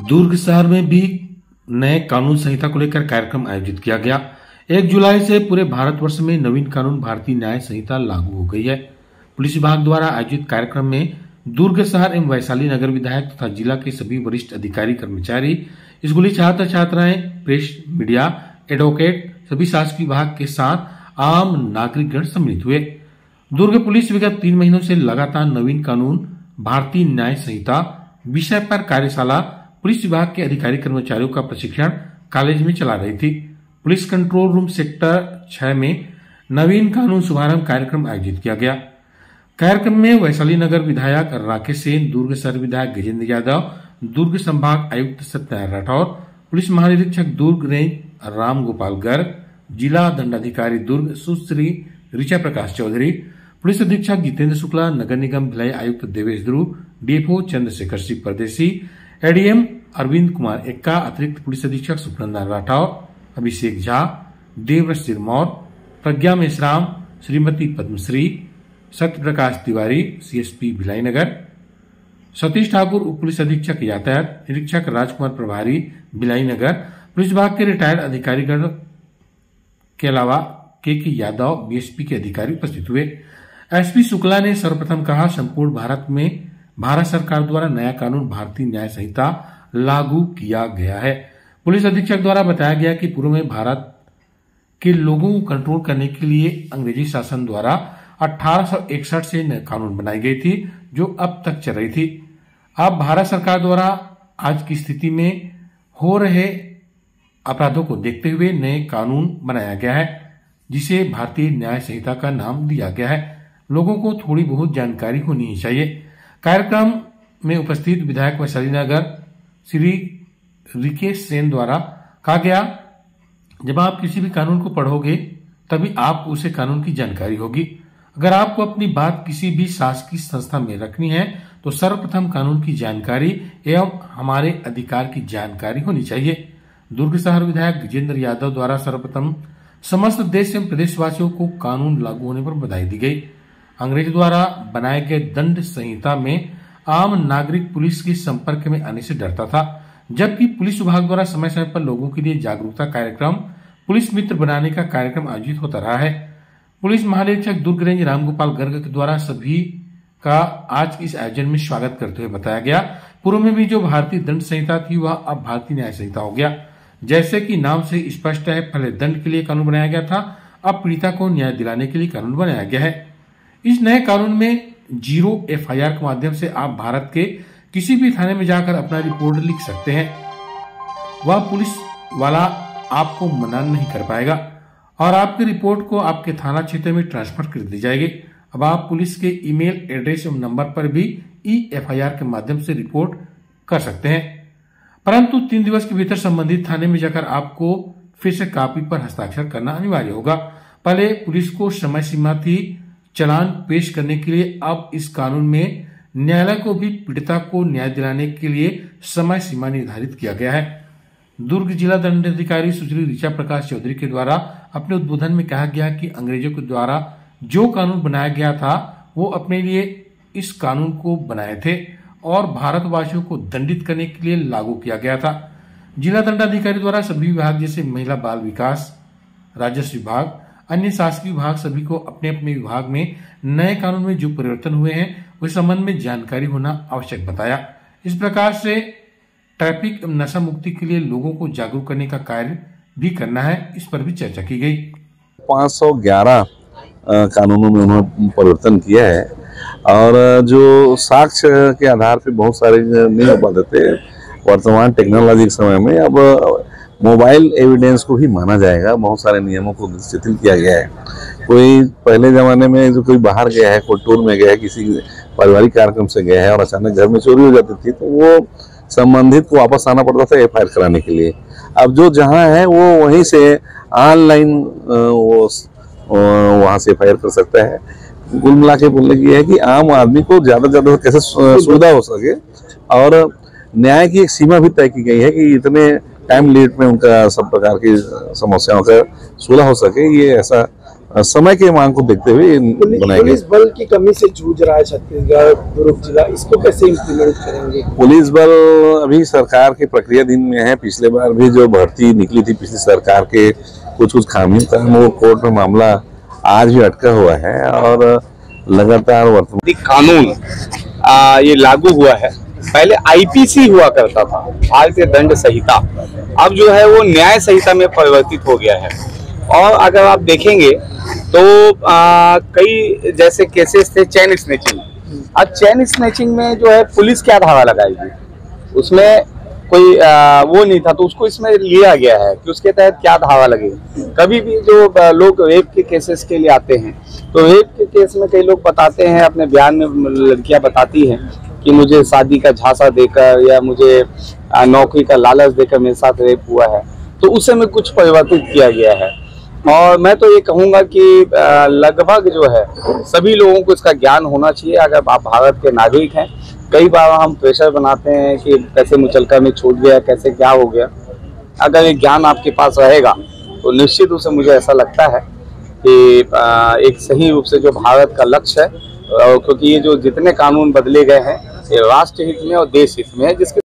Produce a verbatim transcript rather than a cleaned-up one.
दुर्ग शहर में भी नए कानून संहिता को लेकर कार्यक्रम आयोजित किया गया। एक जुलाई से पूरे भारतवर्ष में नवीन कानून भारतीय न्याय संहिता लागू हो गई है। पुलिस विभाग द्वारा आयोजित कार्यक्रम में दुर्ग शहर एवं वैशाली नगर विधायक तथा जिला के सभी वरिष्ठ अधिकारी कर्मचारी, स्कूली छात्र छात्राएं, प्रेस, मीडिया, एडवोकेट, सभी शासकीय विभाग के साथ आम नागरिकगण सम्मिलित हुए। दुर्ग पुलिस विगत तीन महीनों से लगातार नवीन कानून भारतीय न्याय संहिता विषय पर कार्यशाला पुलिस विभाग के अधिकारी कर्मचारियों का प्रशिक्षण कॉलेज में चला रही थी। पुलिस कंट्रोल रूम सेक्टर छह में नवीन कानून शुभारंभ कार्यक्रम आयोजित किया गया। कार्यक्रम में वैशाली नगर विधायक राकेश सेन, दुर्ग शहर विधायक गजेंद्र यादव, दुर्ग संभाग आयुक्त सत्यनारायण राठौर, पुलिस महानिरीक्षक दुर्ग रेंज राम गोपाल गर्ग, जिला दंडाधिकारी दुर्ग सुश्री ऋचा प्रकाश चौधरी, पुलिस अधीक्षक जितेंद्र शुक्ला, नगर निगम भिलाई आयुक्त देवेश ध्रुव, डीएफओ चंद्रशेखर सिंह परदेसी, एडीएम अरविंद कुमार एक्का, अतिरिक्त पुलिस अधीक्षक सुखनंदन राठौर, अभिषेक झा, देवव्रत सिरमौर, प्रज्ञा मेश्राम, श्रीमती पद्मश्री, सत्य प्रकाश तिवारी, सीएसपी भिलाई नगर, सतीश ठाकुर उप पुलिस अधीक्षक यातायात, निरीक्षक राजकुमार प्रभारी भिलाई नगर, पुलिस विभाग के रिटायर्ड अधिकारीगण के अलावा के के यादव, बीएसपी के अधिकारी उपस्थित हुए। एसपी शुक्ला ने सर्वप्रथम कहा, संपूर्ण भारत में भारत सरकार द्वारा नया कानून भारतीय न्याय संहिता लागू किया गया है। पुलिस अधीक्षक द्वारा बताया गया कि पूर्व में भारत के लोगों को कंट्रोल करने के लिए अंग्रेजी शासन द्वारा अठारह सौ इकसठ से कानून बनाई गई थी, जो अब तक चल रही थी। अब भारत सरकार द्वारा आज की स्थिति में हो रहे अपराधों को देखते हुए नए कानून बनाया गया है, जिसे भारतीय न्याय संहिता का नाम दिया गया है। लोगों को थोड़ी बहुत जानकारी होनी ही चाहिए। कार्यक्रम में उपस्थित विधायक वैशाली नगर श्री रिकेश सेन द्वारा कहा गया, जब आप किसी भी कानून को पढ़ोगे तभी आपको उसे कानून की जानकारी होगी। अगर आपको अपनी बात किसी भी शासकीय संस्था में रखनी है तो सर्वप्रथम कानून की जानकारी एवं हमारे अधिकार की जानकारी होनी चाहिए। दुर्ग शहर विधायक गजेंद्र यादव द्वारा सर्वप्रथम समस्त देश एवं प्रदेशवासियों को कानून लागू होने पर बधाई दी गई। अंग्रेज द्वारा बनाए गए दंड संहिता में आम नागरिक पुलिस के संपर्क में आने से डरता था, जबकि पुलिस विभाग द्वारा समय समय पर लोगों के लिए जागरूकता कार्यक्रम, पुलिस मित्र बनाने का कार्यक्रम आयोजित होता रहा है। पुलिस महानिरीक्षक दुर्ग रेंज रामगोपाल गर्ग के द्वारा सभी का आज इस आयोजन में स्वागत करते हुए बताया गया, पूर्व में भी जो भारतीय दंड संहिता थी वह अब भारतीय न्याय संहिता हो गया। जैसे कि नाम से स्पष्ट है, पहले दंड के लिए कानून बनाया गया था, अब पीड़िता को न्याय दिलाने के लिए कानून बनाया गया है। इस नए कानून में जीरो एफआईआर के माध्यम से आप भारत के किसी भी थाने में जाकर अपना रिपोर्ट लिख सकते हैं। वह पुलिस वाला आपको मना नहीं कर पाएगा और आपकी रिपोर्ट को आपके थाना क्षेत्र में ट्रांसफर कर दी जाएगी। अब आप पुलिस के ईमेल एड्रेस एवं नंबर पर भी ई एफआईआर के माध्यम से रिपोर्ट कर सकते हैं, परंतु तीन दिवस के भीतर संबंधित थाने में जाकर आपको फिर से कॉपी पर हस्ताक्षर करना अनिवार्य होगा। पहले पुलिस को समय सीमा थी चालान पेश करने के लिए, अब इस कानून में न्यायालय को भी पीड़िता को न्याय दिलाने के लिए समय सीमा निर्धारित किया गया है। दुर्ग जिला दंडाधिकारी सुश्री ऋचा प्रकाश चौधरी के द्वारा अपने उद्बोधन में कहा गया कि अंग्रेजों के द्वारा जो कानून बनाया गया था वो अपने लिए इस कानून को बनाए थे और भारतवासियों को दंडित करने के लिए लागू किया गया था। जिला दंडाधिकारी द्वारा सभी विभाग जैसे महिला बाल विकास, राजस्व विभाग, अन्य शासकीय विभाग सभी को अपने अपने विभाग में नए कानून में जो परिवर्तन हुए हैं उस संबंध में जानकारी होना आवश्यक बताया। इस प्रकार से ट्रैफिक एवं नशा मुक्ति के लिए लोगों को जागरूक करने का कार्य भी करना है, इस पर भी चर्चा की गई। पाँच सौ ग्यारह कानूनों में उन्होंने परिवर्तन किया है और जो साक्ष्य के आधार पर बहुत सारे नहीं हो पाते थे, वर्तमान टेक्नोलॉजी के समय में अब मोबाइल एविडेंस को ही माना जाएगा। बहुत सारे नियमों को शिथिल किया गया है। कोई पहले ज़माने में जो कोई बाहर गया है, कोई टूर में गया है, किसी पारिवारिक कार्यक्रम से गया है और अचानक घर में चोरी हो जाती थी तो वो संबंधित को वापस आना पड़ता था एफ आई आर कराने के लिए। अब जो जहाँ है वो वहीं से ऑनलाइन वो वहाँ से एफ आई आर कर सकता है। कुल मिला के बोलने की है कि आम आदमी को ज़्यादा से ज़्यादा कैसे सुविधा हो सके और न्याय की एक सीमा भी तय की गई है कि इतने टाइम लिमिट में उनका सब प्रकार की समस्याओं का सुलह हो सके। ये ऐसा समय के मांग को देखते हुए बनाए गए। पुलिस बल की कमी से जूझ रहा है छत्तीसगढ़ दुर्ग जिला, इसको कैसे इम्प्लीमेंट करेंगे? पुलिस बल अभी सरकार के प्रक्रियाधीन में है। पिछले बार भी जो भर्ती निकली थी पिछली सरकार के कुछ कुछ खामियों का वो कोर्ट में मामला आज भी अटका हुआ है और लगातार वर्तमान कानून आ, ये लागू हुआ है। पहले आईपीसी हुआ करता था, भारतीय दंड संहिता, अब जो है वो न्याय संहिता में परिवर्तित हो गया है। और अगर आप देखेंगे तो आ, कई जैसे केसेस थे चेन स्नैचिंग, अब चेन स्नैचिंग में जो है पुलिस क्या धारा लगाएगी, उसमें कोई आ, वो नहीं था, तो उसको इसमें लिया गया है कि उसके तहत क्या धारा लगेगी। कभी भी जो लोग रेप के केसेस के लिए आते हैं तो रेप के केस में कई लोग बताते हैं, अपने बयान में लड़कियां बताती हैं कि मुझे शादी का झांसा देकर या मुझे नौकरी का लालच देकर मेरे साथ रेप हुआ है, तो उस समय कुछ परिवर्तित किया गया है। और मैं तो ये कहूँगा कि लगभग जो है सभी लोगों को इसका ज्ञान होना चाहिए। अगर आप भारत के नागरिक हैं, कई बार हम प्रेशर बनाते हैं कि कैसे मुचलका में छूट गया, कैसे क्या हो गया। अगर ये ज्ञान आपके पास रहेगा तो निश्चित रूप से मुझे ऐसा लगता है कि एक सही रूप से जो भारत का लक्ष्य है, क्योंकि ये जो जितने कानून बदले गए हैं ये राष्ट्र हित में और देश हित में है, जिसके